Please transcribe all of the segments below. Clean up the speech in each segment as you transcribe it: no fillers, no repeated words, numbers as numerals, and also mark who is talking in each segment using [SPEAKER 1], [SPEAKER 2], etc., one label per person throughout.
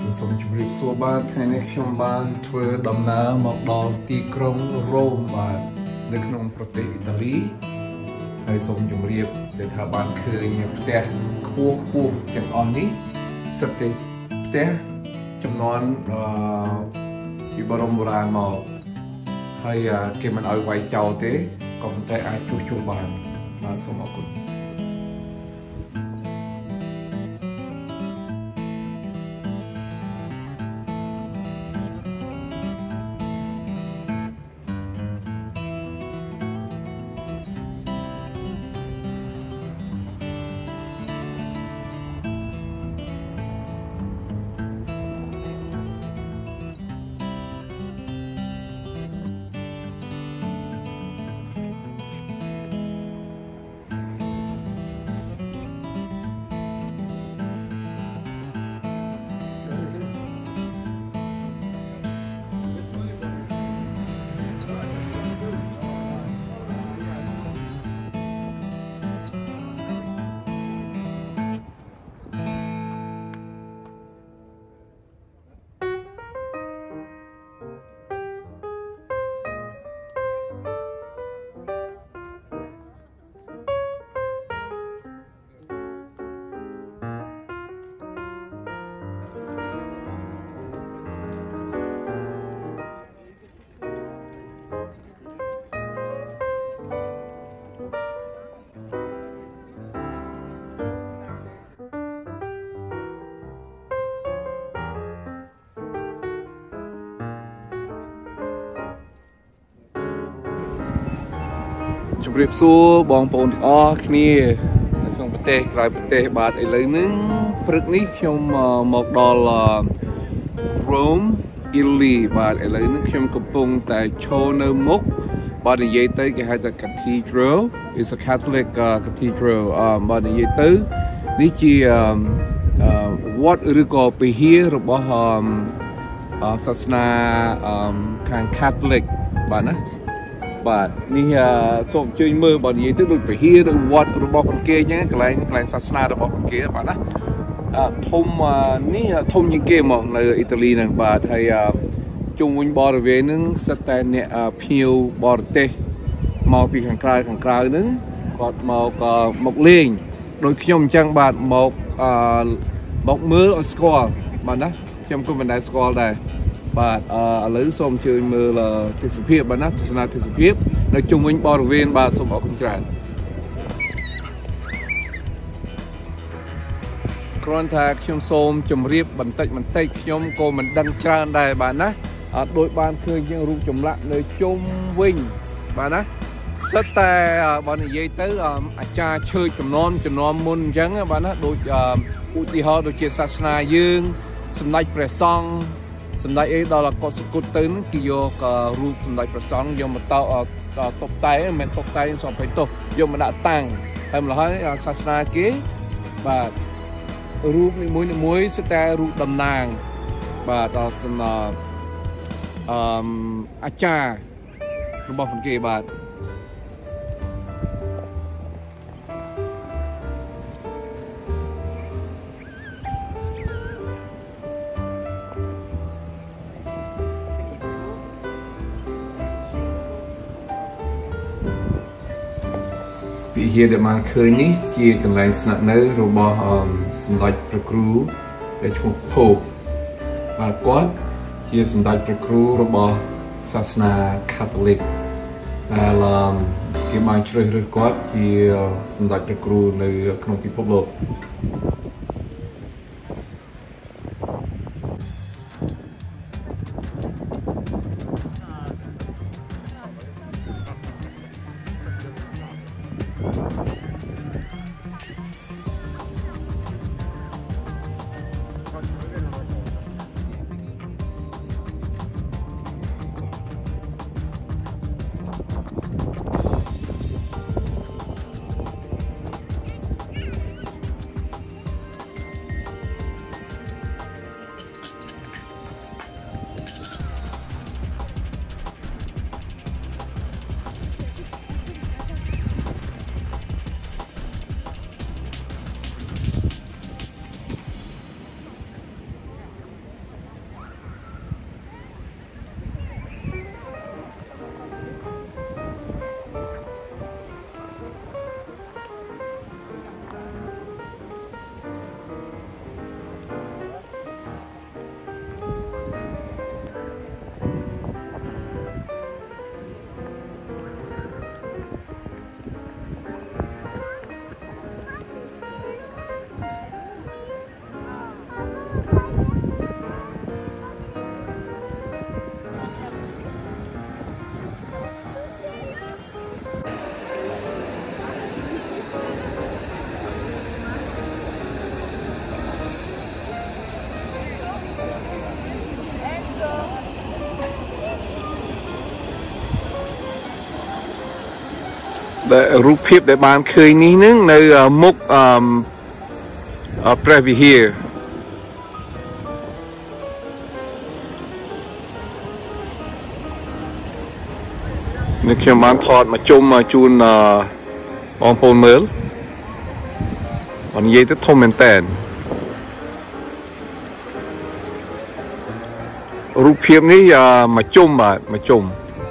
[SPEAKER 1] សូមជម្រាបសួរបាទថ្ងៃនេះខ្ញុំបានធ្វើដំណើរមកដល់ទីក្រុងរ៉ូមបាទនៅក្នុងប្រទេសអ៊ីតាលីហើយសូមជម្រាបដែលថាបានឃើញផ្ទះខ្ពស់ទាំងអស់នេះសិតតែផ្ទះចំនួនពីបរមបុរាណមកហើយគេមិនឲ្យវាយចោលទេក៏ប៉ុន្តែអាចជួសជុលបានសូមអរគុណជម្រាបសួរបងប្អូនទាំងអស់គ្នានៅក្នុងប្រទេសក្រៅប្រទេសបាទឥឡូវនេះព្រឹកនេះខ្ញុំមកដល់រ៉ូមអ៊ីតាលីបាទឥឡូវនេះខ្ញុំកំពុងតែឈរនៅមុខបាទនិយាយទៅគេហៅថា Cathedral is a Catholic cathedral បាទនិយាយទៅនេះជាវត្តឬក៏ពិហាររបស់សាសនាខាង Catholic បាទណាបាទនេះសូមអញ្ជើញមើលបើនិយាយទៅដូចពហិរឬវត្តរបស់ព្រះគេអញ្ចឹងកន្លែងសាសនារបស់ព្រះគេបាទណាធំនេះធំជាងគេមកនៅអ៊ីតាលីហ្នឹងបាទហើយជុំវិញបរិវេណហ្នឹងសិតតែអ្នកភ្ញៀវបរទេសមកពីខាងក្រៅហ្នឹងគាត់មកលេងដូចខ្ញុំអញ្ចឹងបាទមកមើលឲ្យស្គាល់បាទណាខ្ញុំក៏មិនដែលស្គាល់ដែរបាទឥឡូវសូមអញ្ជើញមើលទេសភាពបាទណាទស្សនាទេសភាពនៅជុំវិញបរិវេណបាទសូមអរគុណច្រើនគ្រាន់តែខ្ញុំសូមជម្រាបបន្តិចខ្ញុំក៏មិនដឹងច្រើនដែរបាទណាដោយបានឃើញជាងរូបចម្លាក់នៅជុំវិញបាទណាសិតតែបើនិយាយទៅអាចារ្យឈើជំនាន់មុនអញ្ចឹងបាទណាដូចឧទាហរណ៍ដូចជាសាសនាយើងសម្ដេចព្រះសង្ឃសម្ដេចអីដល់កុសគុតទៅហ្នឹងគេយករូបសម្ដេចព្រះសង្ឃយកមកតុបតែងមិនមែនតុបតែងសំបីទោសយកមកដាក់តាំងហើយម្ល៉េះហើយសាសនាគេបាទរូបនីមួយសិតតែរូបតំណាងបាទដល់សំអាចារ្យរបស់គេបាទវិហារដែលបានឃើញនេះជាកន្លែងស្នាក់នៅរបស់សម្ដេចព្រះគ្រូដែលឈ្មោះផូបបាទគាត់ជាសម្ដេចព្រះគ្រូរបស់សាសនាកាតូលិកដែលគេបានជ្រើសរើសគាត់ជាសម្ដេចព្រះគ្រូនៅក្នុងពិភពលោករូបភាពដែលបានឃើញនេះនឹងនៅមុខព្រះវិហារនេះខ្ញុំបានថតមកជុំជូនបងប្អូនមើលនិយាយទៅធំមែនតើរូបភាពនេះមកជុំបាទមកជុំ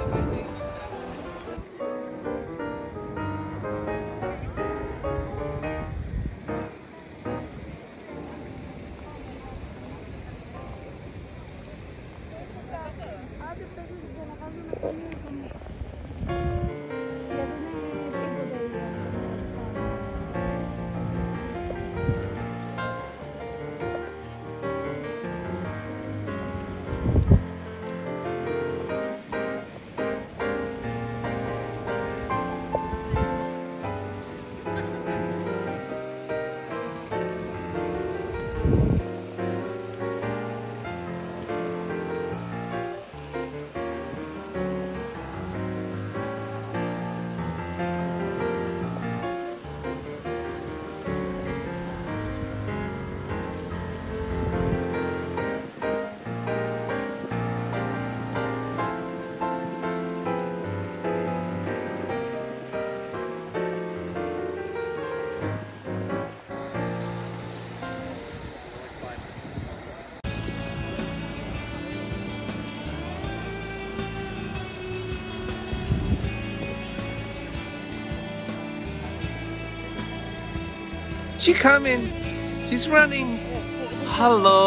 [SPEAKER 1] She's coming. She's running. Hello.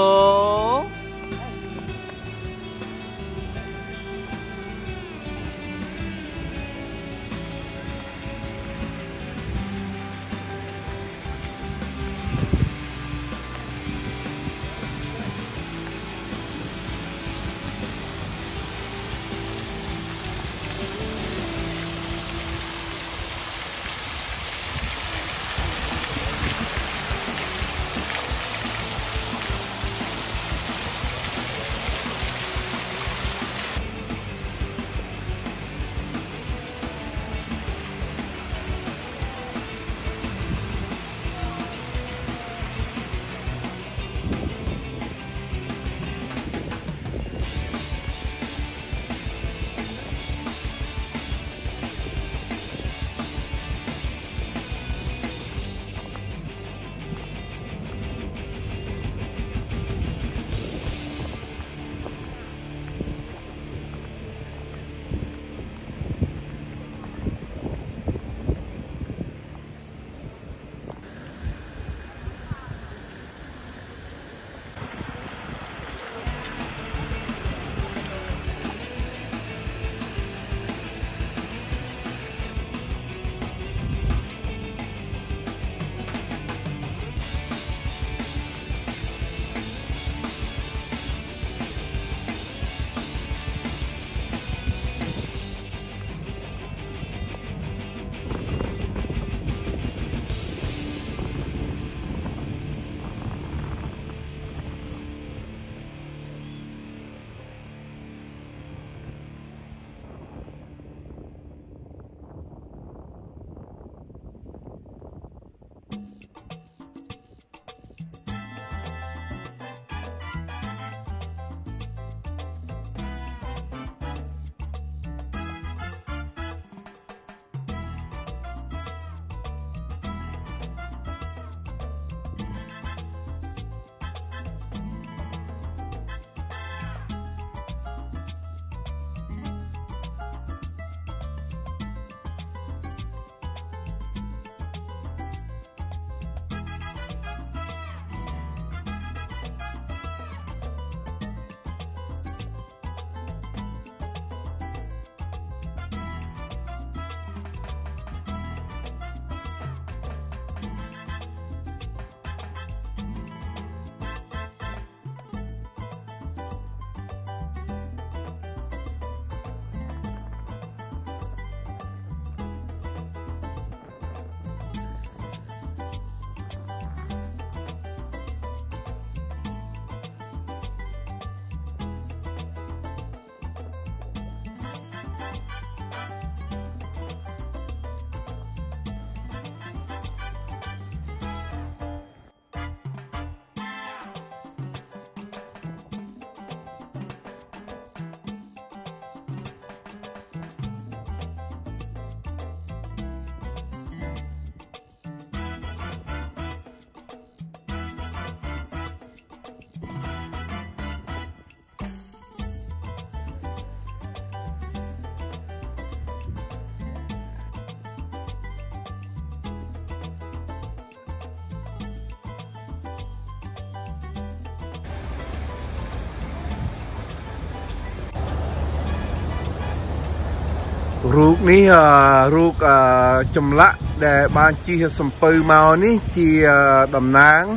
[SPEAKER 1] រូបនេះរូបចម្លាក់ដែលបានជិះសំពៅមកនេះជាតំណាង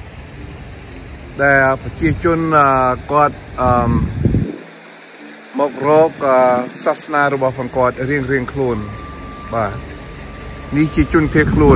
[SPEAKER 1] ដែលប្រជាជនគាត់មករកសាសនារបស់គាត់រៀងខ្លួនបាទនេះជាជនភៀសខ្លួន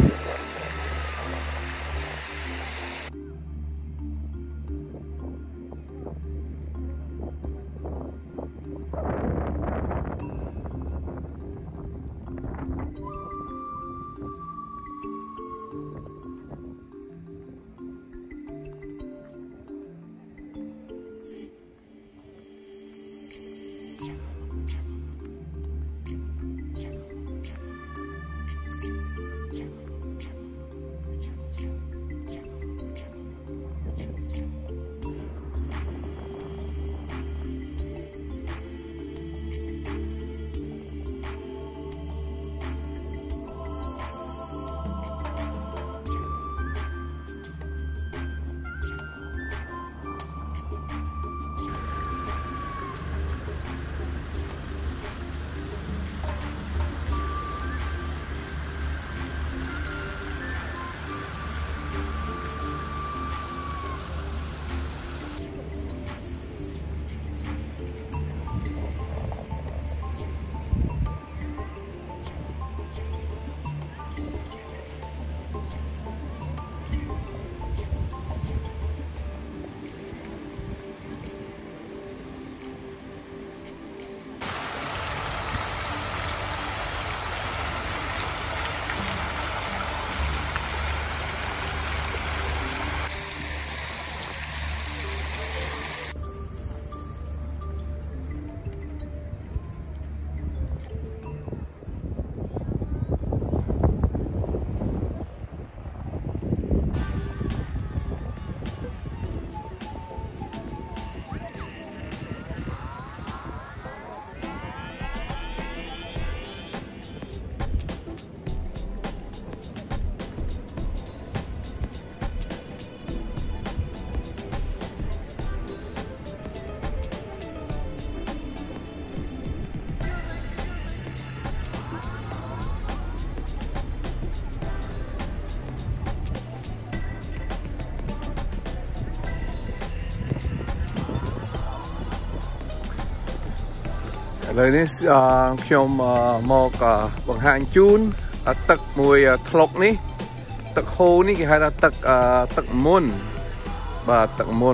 [SPEAKER 1] ឥឡូវនេះខ្ញុំមកបង្ហាញជូនទឹកមួយថ្លុកនេះទឹកហូរនេះគេហៅថាទឹកមុនបាទទឹកមុន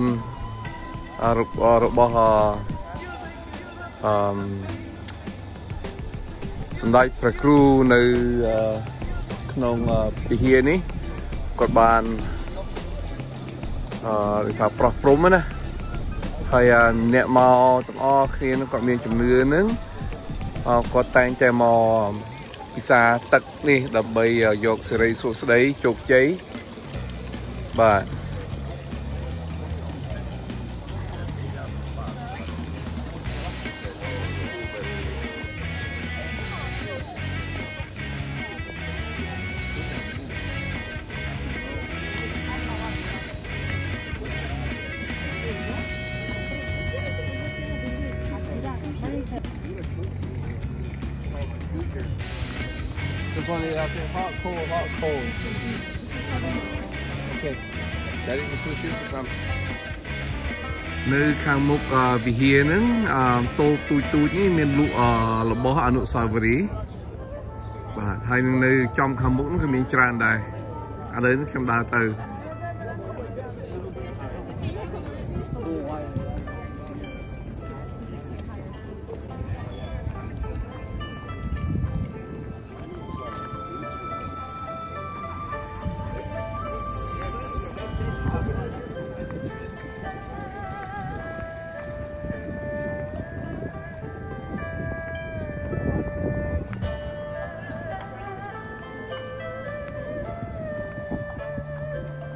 [SPEAKER 1] របស់សម្ដេចព្រះគ្រូនៅក្នុងពិហារនេះគាត់បានគេថាប្រោះព្រំណាហើយអ្នកមកទាំងអស់គ្នានឹងគាត់មានជំនឿនឹងគាត់តែងតែមកពិសាទឹកនេះដើម្បីយកសិរីសួស្តីជោគជ័យបាទ This one is hot, cold. Okay. That is the two shoes to come. នៅខាងមុខវិហារហ្នឹងតូបទូចនេះមានលក់របស់អនុស្សាវរីយ៍បាទហើយនឹងនៅចំខាងមុខហ្នឹងក៏មានច្រើនដែរឥឡូវនេះខ្ញុំដើរទៅ ឥ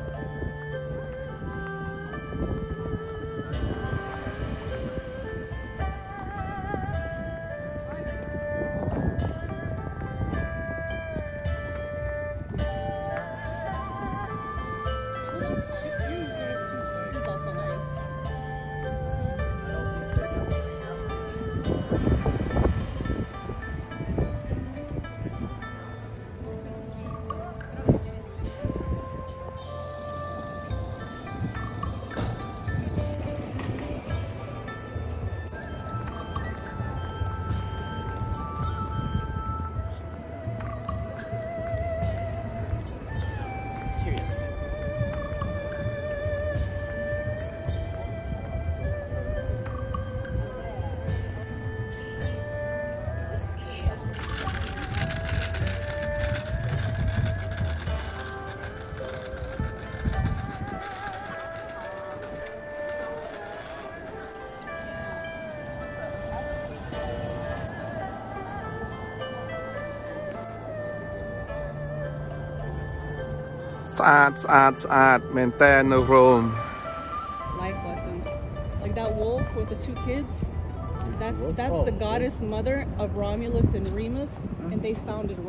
[SPEAKER 1] ស្អាតមែនតើនៅ Rome
[SPEAKER 2] Life lessons. Like that wolf with the two kids. That's the goddess mother of Romulus and Remus, and they founded